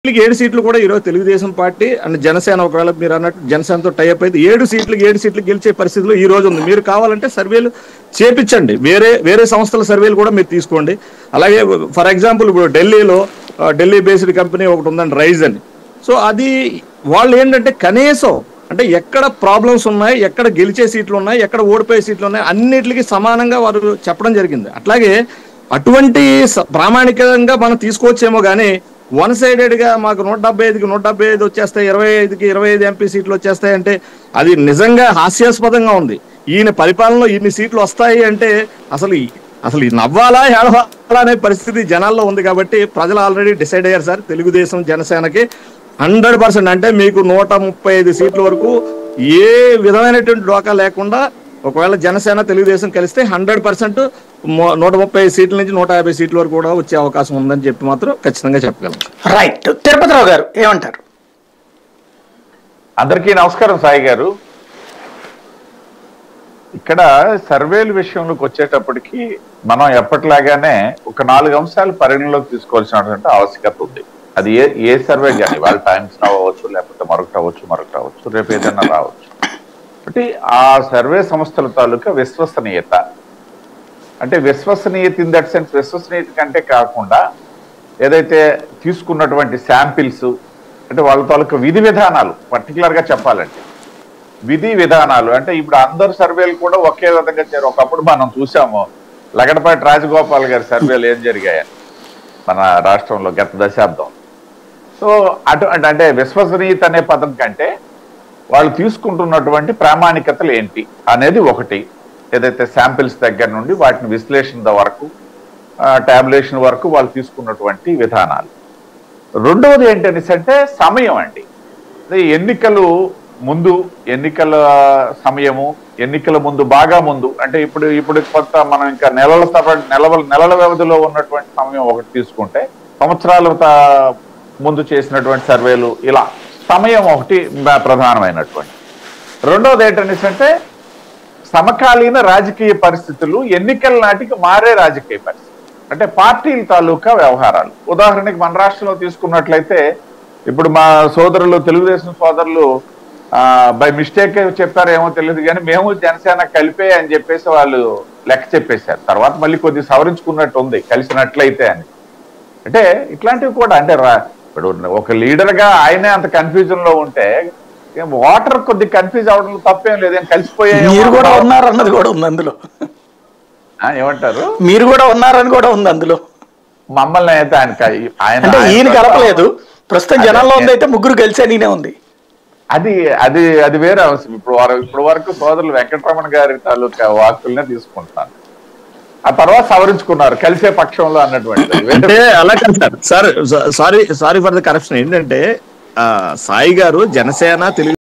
ఏడు సీట్లు కూడా ఈరోజు తెలుగుదేశం పార్టీ అండ్ జనసేన ఒకవేళ మీరు అన్నట్టు జనసేనతో టైఅప్ అయితే 7 సీట్లు గెలిచే పరిస్థితిలో ఈ రోజు ఉంది. మీరు కావాలంటే సర్వేలు చేపించండి, వేరే సంస్థల సర్వేలు కూడా మీరు తీసుకోండి. అలాగే ఫర్ ఎగ్జాంపుల్ ఇప్పుడు ఢిల్లీ బేస్డ్ కంపెనీ ఒకటి ఉందండి, రైజ్ అని. సో అది వాళ్ళు ఏంటంటే కనీసం అంటే ఎక్కడ ప్రాబ్లమ్స్ ఉన్నాయి, ఎక్కడ గెలిచే సీట్లు ఉన్నాయి, ఎక్కడ ఓడిపోయే సీట్లు ఉన్నాయి, అన్నిటికీ సమానంగా వారు చెప్పడం జరిగింది. అట్లాగే అటువంటి ప్రామాణికంగా మనం తీసుకోవచ్చేమో కానీ వన్ సైడెడ్ గా మాకు 175కి 175 వచ్చేస్తాయి, 25కి 25 ఎంపీ సీట్లు వచ్చేస్తాయి అంటే అది నిజంగా హాస్యాస్పదంగా ఉంది. ఈయన పరిపాలనలో ఇన్ని సీట్లు వస్తాయి అంటే అసలు నవ్వాలా ఏడవాలా అనే పరిస్థితి జనాల్లో ఉంది. కాబట్టి ప్రజలు ఆల్రెడీ డిసైడ్ అయ్యారు సార్, తెలుగుదేశం జనసేనకి 100% అంటే మీకు 135 సీట్ల వరకు ఏ విధమైనటువంటి డోకా లేకుండా ఒకవేళ జనసేన తెలుగుదేశం కలిస్తే 100% 130 సీట్ల నుంచి 150 సీట్ల వరకు కూడా వచ్చే అవకాశం ఉందని చెప్పి మాత్రం ఖచ్చితంగా చెప్పగలం. రైట్. తిరుపతిరావు గారు ఏమంటారు? అందరికీ నమస్కారం. సాయి గారు, ఇక్కడ సర్వేల విషయంలోకి వచ్చేటప్పటికి మనం ఎప్పటిలాగానే ఒక 4 అంశాలు పరిగణలోకి తీసుకోవాల్సినటువంటి ఆవశ్యకత ఉంది. అది ఏ సర్వే కానీ వాళ్ళ టైమ్స్ అవ్వచ్చు, లేకపోతే మరొకటి అవ్వచ్చు, రేపు ఏదైనా రావచ్చు. అంటే ఆ సర్వే సంస్థల తాలూకా విశ్వసనీయత, అంటే విశ్వసనీయత ఇన్ దట్ సెన్స్ విశ్వసనీయత కంటే కాకుండా ఏదైతే తీసుకున్నటువంటి శాంపిల్స్, అంటే వాళ్ళ తాలూకా విధి విధానాలు, పర్టికులర్గా చెప్పాలంటే విధి విధానాలు. అంటే ఇప్పుడు అందరు సర్వేలు కూడా ఒకే విధంగా చేరు. ఒకప్పుడు మనం చూసాము లగడపాటి రాజగోపాల్ గారి సర్వేలు ఏం జరిగాయని మన రాష్ట్రంలో గత దశాబ్దం. సో అంటే విశ్వసనీయత అనే పదం కంటే వాళ్ళు తీసుకుంటున్నటువంటి ప్రామాణికతలు ఏంటి అనేది ఒకటి. ఏదైతే శాంపిల్స్ దగ్గర నుండి వాటిని విశ్లేషణ వరకు, టాబ్యులేషన్ వరకు వాళ్ళు తీసుకున్నటువంటి విధానాలు. రెండవది ఏంటనేసి అంటే సమయం అండి. ఎన్నికల సమయము, ఎన్నికల ముందు బాగా ముందు, అంటే ఇప్పుడు కొత్త మనం ఇంకా నెలల వ్యవధిలో ఉన్నటువంటి సమయం ఒకటి తీసుకుంటే, సంవత్సరాల ముందు చేసినటువంటి సర్వేలు, ఇలా సమయం ఒకటి ప్రధానమైనటువంటి. రెండవది ఏంటనేసి అంటే సమకాలీన రాజకీయ పరిస్థితులు, ఎన్నికల నాటికి మారే రాజకీయ పరిస్థితులు, అంటే పార్టీల తాలూకా వ్యవహారాలు. ఉదాహరణకి మన రాష్ట్రంలో తీసుకున్నట్లయితే ఇప్పుడు మా సోదరులు, తెలుగుదేశం సోదరులు బై మిస్టేక్ చెప్పారేమో తెలియదు కానీ మేము జనసేన కలిపే అని చెప్పేసి వాళ్ళు లెక్క చెప్పేశారు. తర్వాత మళ్ళీ కొద్దిగా సవరించుకున్నట్టు ఉంది కలిసినట్లయితే అని. అంటే ఇట్లాంటివి కూడా, అంటే ఇప్పుడు ఒక లీడర్ గా ఆయనే అంత కన్ఫ్యూజన్ లో ఉంటే వాటర్ కొద్ది కన్ఫ్యూజ్ అవడం తప్పేం లేదు. కలిసిపోయాయి. మీరు కూడా ఉన్నారన్నది కూడా ఉంది అందులో. ఏమంటారు? మీరు కూడా ఉన్నారని కూడా ఉంది అందులో. మమ్మల్ని అయితే ఈయన కలపలేదు, ప్రస్తుతం జనాల్లో ఉంది అయితే ముగ్గురు కలిసి ఉంది. అది వేరే అవసరం. ఇప్పుడు వరకు సోదరులు వెంకటరమణ గారి తాలూకా వాక్కులనే తీసుకుంటున్నాను. ఆ తర్వాత సవరించుకున్నారు కలిసే పక్షంలో అన్నటువంటి. అంటే అలా కాదు sir, sorry for the corruption. ఏంటంటే సాయి గారు జనసేన తెలుగు